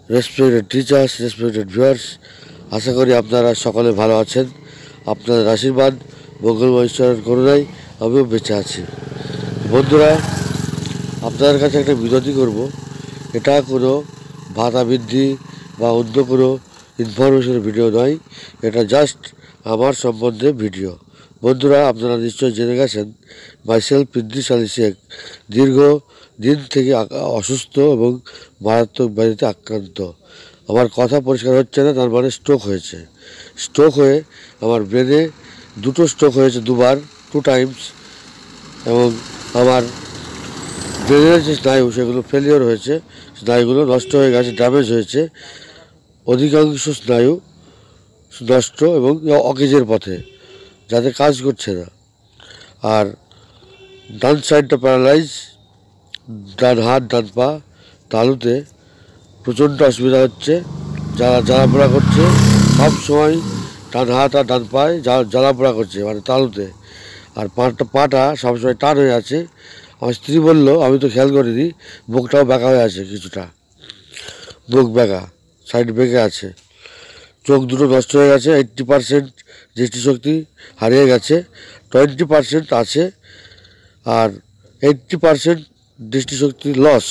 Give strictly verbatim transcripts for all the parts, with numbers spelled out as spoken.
Respected teachers, respected viewers, আশা করি আপনারা সকলে ভালো আছেন। আপনাদের আশীর্বাদ, মঙ্গলময় ঈশ্বরের করুণায় আমিও বেঁচে আছি। বন্ধুরা, আপনাদের কাছে একটা বিনতি করব, এটা কোনো ভাতা বৃদ্ধি বা অন্য কোনো ইনফরমেশনের ভিডিও নয়, এটা জাস্ট আমার সম্বন্ধে ভিডিও। বন্ধুরা, আপনারা নিশ্চয়ই জেনে গেছেন মাইসেলফ পিদ্রিস আলী শেখ দীর্ঘ দিন থেকে অসুস্থ এবং মারাত্মক ব্যাধিতে আক্রান্ত। আমার কথা পরিষ্কার হচ্ছে না, তার মানে স্ট্রোক হয়েছে। স্ট্রোক হয়ে আমার ব্রেনে দুটো স্ট্রোক হয়েছে, দুবার, টু টাইমস, এবং আমার ব্রেনের যে স্নায়ু সেগুলো ফেলিওর হয়েছে, স্নায়ুগুলো নষ্ট হয়ে গেছে, ড্যামেজ হয়েছে। অধিকাংশ স্নায়ু নষ্ট এবং অকেজের পথে, যাতে কাজ করছে না। আর ডান সাইডটা প্যারালাইজ, ডান হাত ডান পা তালুতে প্রচণ্ড অসুবিধা হচ্ছে, জ্বালা জ্বালাপোড়া করছে সব সময়। ডান হাত আর ডান পায়ে জ্বালাপোড়া করছে, মানে তালুতে। আর পাটা পাটা সবসময় টান হয়ে আছে। আমার স্ত্রী বললো, আমি তো খেয়াল করিনি, মুখটাও বেঁকা হয়ে আছে, কিছুটা মুখ বেঁকা, সাইড বেঁকে আছে। চোখ দুটো নষ্ট হয়ে গেছে, এইট্টি পারসেন্ট দৃষ্টিশক্তি হারিয়ে গেছে, টোয়েন্টি পারসেন্ট আছে, আর এইট্টি পারসেন্ট দৃষ্টিশক্তি লস।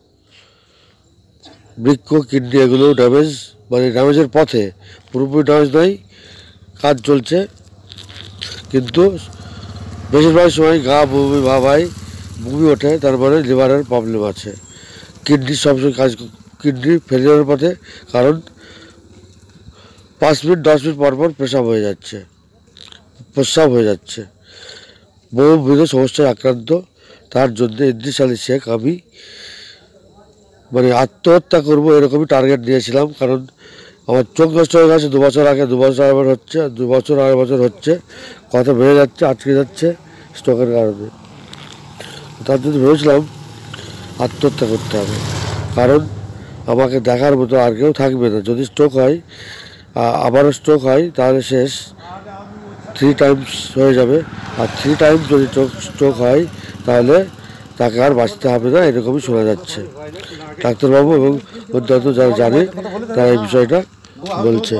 বৃক্ষ, কিডনি এগুলো ড্যামেজ, মানে ড্যামেজের পথে, পুরোপুরি ড্যামেজ নয়, কাজ চলছে। কিন্তু বেশিরভাগ সময় গা বমি ভাব হয়, বমি ওঠে, তারপরে লিভারের প্রবলেম আছে। কিডনি সবসময় কাজ, কিডনি ফেলিওরের পথে, কারণ পাঁচ মিনিট দশ মিনিট পর পর পেশাব হয়ে যাচ্ছে, প্রস্রাব হয়ে যাচ্ছে, বহুবিধ সমস্যায় আক্রান্ত। তার জন্য ইদ্রিস আলী শেখ আমি মানে আত্মহত্যা করবো এরকমই টার্গেট নিয়েছিলাম। কারণ আমার চোখ নষ্ট হয়ে গেছে দু বছর আগে, দু বছর আড়াই হচ্ছে, দু বছর আড়াই বছর হচ্ছে, কথা বেড়ে যাচ্ছে, আটকে যাচ্ছে স্ট্রোকের কারণে। তার জন্য ভেবেছিলাম আত্মহত্যা করতে হবে, কারণ আমাকে দেখার মতো আর কেউ থাকবে না। যদি স্ট্রোক হয়, আবারও স্ট্রোক হয়, তাহলে শেষ, থ্রি টাইমস হয়ে যাবে। আর থ্রি টাইমস যদি স্ট্রোক হয়, তাহলে তাকে আর বাঁচতে হবে না, এরকমই শোনা যাচ্ছে। ডাক্তারবাবু এবং অত্যন্ত যারা জানে তারা এই বিষয়টা বলছে।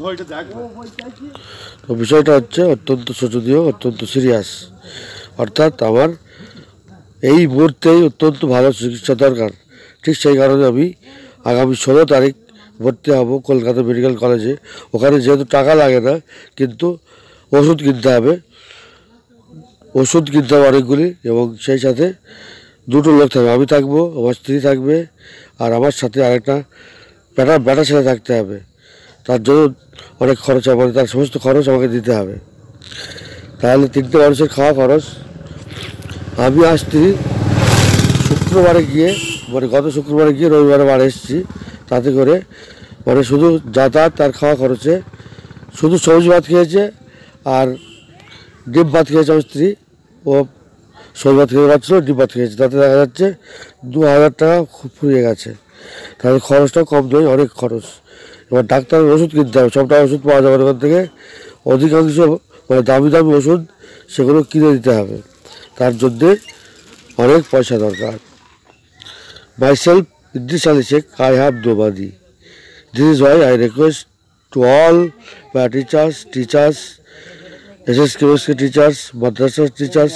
তো বিষয়টা হচ্ছে অত্যন্ত শোচনীয়, অত্যন্ত সিরিয়াস। অর্থাৎ আমার এই মুহূর্তেই অত্যন্ত ভালো চিকিৎসা দরকার। ঠিক সেই কারণে আমি আগামী ষোলো তারিখ ভর্তি হব কলকাতা মেডিকেল কলেজে। ওখানে যেহেতু টাকা লাগে না, কিন্তু ওষুধ কিনতে হবে, ওষুধ কিনতে হবে অনেকগুলি, এবং সেই সাথে দুটো লোক থাকবে, আমি থাকবো, আমার স্ত্রী থাকবে, আর আমার সাথে আরেকটা বেটা বেটা ছেলে থাকতে হবে। তার জন্য অনেক খরচ হবে, তার সমস্ত খরচ আমাকে দিতে হবে। তাহলে তিনটে মানুষের খাওয়া খরচ। আমি আর স্ত্রী শুক্রবারে গিয়ে, মানে গত শুক্রবারে গিয়ে রবিবারে বাড়ি এসেছি। তাতে করে মানে শুধু যাতায়াত তার খাওয়া খরচে, শুধু সবজি ভাত খেয়েছে আর ডিম ভাত খেয়েছে আমার স্ত্রী। ও সবজি ভাত খেতে পারছিল, ডিম ভাত খেয়েছে, তাতে দেখা যাচ্ছে দু হাজার টাকা ফুরিয়ে গেছে। তাহলে খরচটাও কম নয়, অনেক খরচ। এবার ডাক্তারের ওষুধ কিনতে হবে, সবটা ওষুধ পাওয়া যাবে ওখান থেকে, অধিকাংশ মানে দামি দামি ওষুধ, সেগুলো কিনে দিতে হবে। তার জন্যে অনেক পয়সা দরকার। Myself, Idris Ali Sheikh, I have nobody. This is why I request to all my teachers, teachers, S S K teachers, madrasa teachers,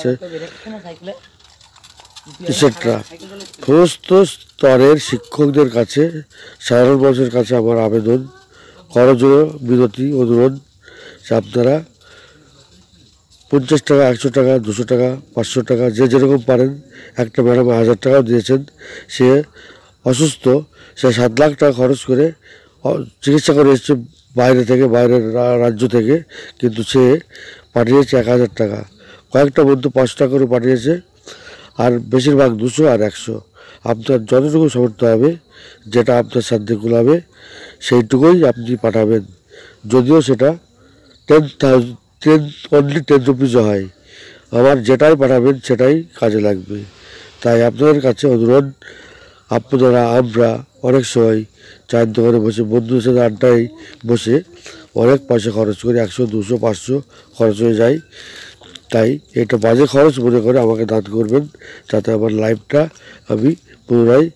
et cetera সমস্ত স্তরের শিক্ষকদের কাছে, সাধারণ মানুষের কাছে আমার আবেদন, করজোড়ে বিনতি, অনুরোধ যে আপনারা পঞ্চাশ টাকা, একশো টাকা, দুশো টাকা, পাঁচশো টাকা, যে যেরকম পারেন। একটা ম্যাডাম হাজার টাকাও দিয়েছেন, সে অসুস্থ, সে সাত লাখ টাকা খরচ করে চিকিৎসা করে এসছে বাইরে থেকে, বাইরের রাজ্য থেকে, কিন্তু সে পাঠিয়েছে এক হাজার টাকা। কয়েকটা বন্ধু পাঁচশো টাকা করে পাঠিয়েছে, আর বেশিরভাগ দুশো আর একশো। আপনার যতটুকু সামর্থ্য হবে, যেটা আপনার সাধ্যে কুলাবে, সেইটুকুই আপনি পাঠাবেন। যদিও সেটা ten thousand ten only ten রুপিজও হয়, আমার যেটাই পাঠাবেন সেটাই কাজে লাগবে। তাই আপনাদের কাছে অনুরোধ, আপনারা আমরা অনেক সময় চায়ের দোকানে বসে বন্ধুদের সাথে আড্ডায় বসে অনেক পয়সা খরচ করি, একশো দুশো পাঁচশো খরচ হয়ে যায়। তাই এটা বাজে খরচ মনে করে আমাকে দান করবেন, যাতে আমার লাইফটা আমি পুনরায়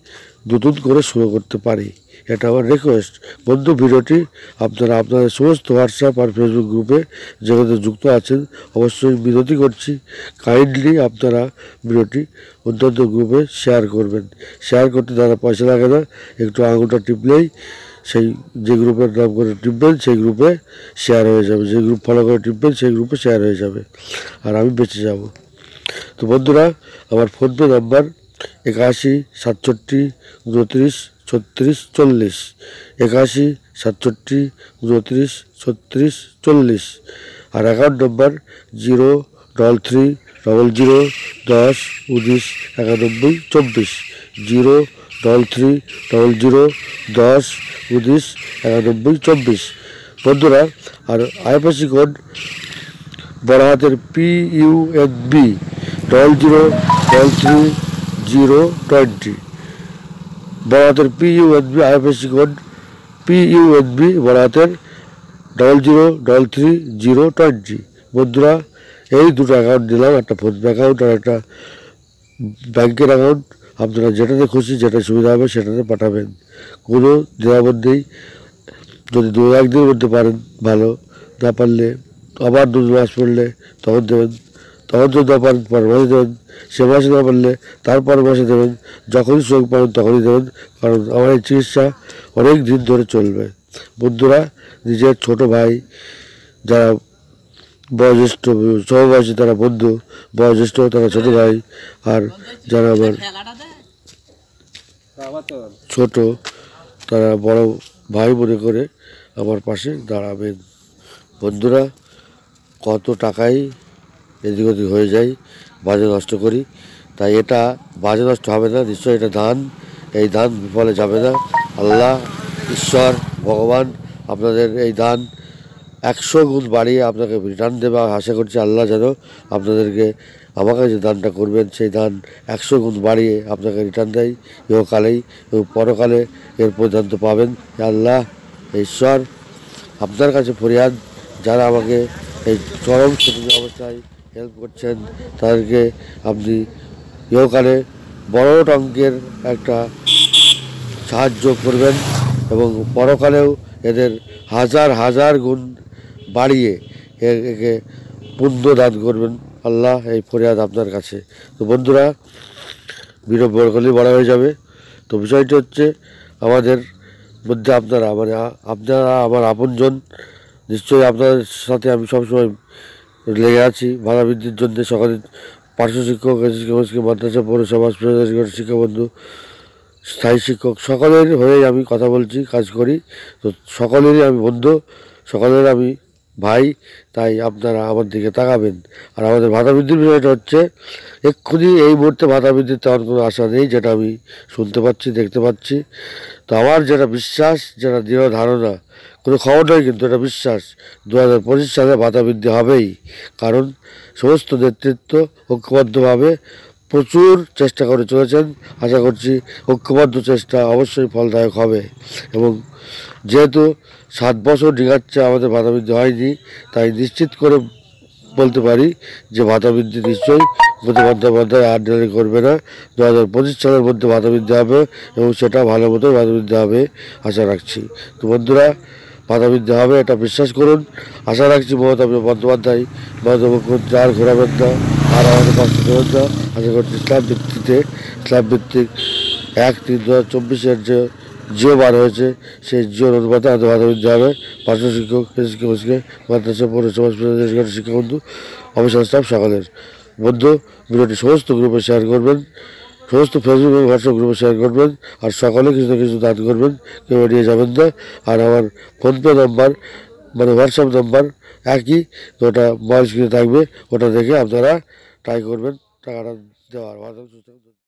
নতুন করে শুরু করতে পারি। এটা আমার রিকোয়েস্ট। বন্ধু, ভিডিওটি আপনারা আপনাদের সমস্ত হোয়াটসঅ্যাপ আর ফেসবুক গ্রুপে যেখানে যুক্ত আছেন অবশ্যই বিনতি করছি, কাইন্ডলি আপনারা ভিডিওটি অত্যন্ত গ্রুপে শেয়ার করবেন। শেয়ার করতে যারা পয়সা লাগে না, একটু আঙুলটা টিপলেই সেই যে গ্রুপের নাম করে টিপবেন সেই গ্রুপে শেয়ার হয়ে যাবে, যে গ্রুপ ফলো করে টিপবেন সেই গ্রুপে শেয়ার হয়ে যাবে, আর আমি বেঁচে যাব। তো বন্ধুরা, আমার ফোনপে নাম্বার একাশি সাতষট্টি উনত্রিশ ছত্রিশ চল্লিশ, একাশি সাতষট্টি উনত্রিশ ছত্রিশ চল্লিশ, আর account number zero double three double zero দশ উনিশ একানব্বই চব্বিশ, zero double three double zero দশ উনিশ একানব্বই চব্বিশ। বন্ধুরা, আর আইএফএসসি কোড বড় হাতের P U N B double zero double three zero twenty, বড় হাতের P U N B IFSC code P U N B বড় হাতের double zero double three zero twenty. বন্ধুরা, এই দুটো অ্যাকাউন্ট দিলাম, একটা ফোনপে অ্যাকাউন্ট আর একটা ব্যাংকের অ্যাকাউন্ট। আপনারা যেটাতে খুশি, যেটা সুবিধা হবে সেটাতে পাঠাবেন, কোনো দ্বিধাবোধ নেই। যদি দু একদিনের মধ্যে পারেন ভালো, না পারলে আবার দু মাস পড়লে তখন দেবেন, তখন যদি না পারেন পরের মাসে দেবেন, সে মাসে না পারলে তারপর মাসে দেবেন, যখনই সুযোগ পাবেন তখনই দেবেন, কারণ আমার এই চিকিৎসা অনেক দিন ধরে চলবে। বন্ধুরা, নিজের ছোট ভাই, যারা বয়োজ্যেষ্ঠ সমবয়সী তারা বন্ধু, বয়োজ্যেষ্ঠ তারা ছোট ভাই, আর যারা আমার ছোট তারা বড় ভাই মনে করে আমার পাশে দাঁড়াবেন। বন্ধুরা, কত টাকাই এদিক ওদিক হয়ে যায়, বাজে নষ্ট করি, তাই এটা বাজে নষ্ট হবে না, নিশ্চয়ই এটা দান, এই দান বিফলে যাবে না। আল্লাহ, ঈশ্বর, ভগবান আপনাদের এই দান একশো গুণ বাড়িয়ে আপনাকে রিটার্ন দেবে। আশা করছি আল্লাহ যেন আপনাদেরকে আমাকে যে দানটা করবেন সেই দান একশো গুণ বাড়িয়ে আপনাকে রিটার্ন দেয়, ইহকালেই এবং পরকালে এর পর্যন্ত পাবেন। আল্লাহ, ঈশ্বর, আপনার কাছে ফরিয়াদ, যারা আমাকে এই চরম কঠিন অবস্থায় হেল্প করছেন তাদেরকে আপনি ইহকালে বড় অঙ্কের একটা সাহায্য করবেন এবং পরকালেও এদের হাজার হাজার গুণ বাড়িয়ে একে পুণ্য দান করবেন। আল্লাহ, এই ফরিয়াদ আপনার কাছে। তো বন্ধুরা, ভিডিও বড় করলেই বড় হয়ে যাবে। তো বিষয়টি হচ্ছে, আমাদের মধ্যে আপনারা মানে আপনারা আমার আপনজন, নিশ্চয়ই আপনাদের সাথে আমি সবসময় লেগে আছি ভাড়া বৃদ্ধির জন্য। সকালে পার্শ্ব শিক্ষক, মাদ্রাসা, পৌরসভা, শিক্ষাবন্ধু, স্থায়ী শিক্ষক, সকলের হয়েই আমি কথা বলছি, কাজ করি। তো সকলেরই আমি বন্ধু, সকলের আমি ভাই, তাই আপনারা আমার দিকে তাকাবেন। আর আমাদের ভাতা বৃদ্ধির বিষয়টা হচ্ছে, এক্ষুনি এই মুহূর্তে ভাতা বৃদ্ধির তেমন কোনো আশা নেই, যেটা আমি শুনতে পাচ্ছি, দেখতে পাচ্ছি। তো আমার যেটা বিশ্বাস, যেটা দৃঢ় ধারণা, কোনো খবর নয় কিন্তু এটা বিশ্বাস, দু হাজার পঁচিশ সালে ভাতা বৃদ্ধি হবেই। কারণ সমস্ত নেতৃত্ব ঐক্যবদ্ধভাবে প্রচুর চেষ্টা করে চলেছেন। আশা করছি ঐক্যবদ্ধ চেষ্টা অবশ্যই ফলদায়ক হবে। এবং যেহেতু সাত বছর ডিঙাচ্ছে আমাদের ভাতা বৃদ্ধি হয়নি, তাই নিশ্চিত করে বলতে পারি যে ভাতা বৃদ্ধি নিশ্চয়ই বন্দ্যোপাধ্যায় আর দেরি করবে না। দু হাজার পঁচিশ সালের মধ্যে ভাতা বৃদ্ধি হবে এবং সেটা ভালো মতো ভাতা বৃদ্ধি হবে আশা রাখছি। তো বন্ধুরা, ভাতা বৃদ্ধি হবে এটা বিশ্বাস করুন, আশা রাখছি। মমতা বন্দ্যোপাধ্যায় মাননীয় মুখ্যমন্ত্রী আর ঘোরাবেন না, আর আমাদের কষ্ট দেবেন না। আশা করছি স্ল্যাব ভিত্তিতে, স্ল্যাব ভিত্তিক এক তিন দু হাজার চব্বিশের যে জিও বার হয়েছে সেই জিওর অনুপাতে আমাদের ভাতা বৃদ্ধি হবে। পার্শ্ব শিক্ষক, শিক্ষক, মাদ্রাসা, পৌরসভা, শিক্ষাবন্ধু, অফিসার স্টাফ সকলের। বন্ধু, ভিডিওটি সমস্ত গ্রুপে শেয়ার করবেন, সমস্ত ফেসবুক এবং হোয়াটসঅ্যাপ গ্রুপে শেয়ার করবেন, আর সকলে কিছু না কিছু দান করবেন, কেউ এড়িয়ে যাবেন না। আর আমার ফোনপে নাম্বার মানে হোয়াটসঅ্যাপ নাম্বার একই, তো ওটা মোবাইল স্ক্রিনে থাকবে, ওটা দেখে আপনারা ট্রাই করবেন টাকাটা দেওয়ার।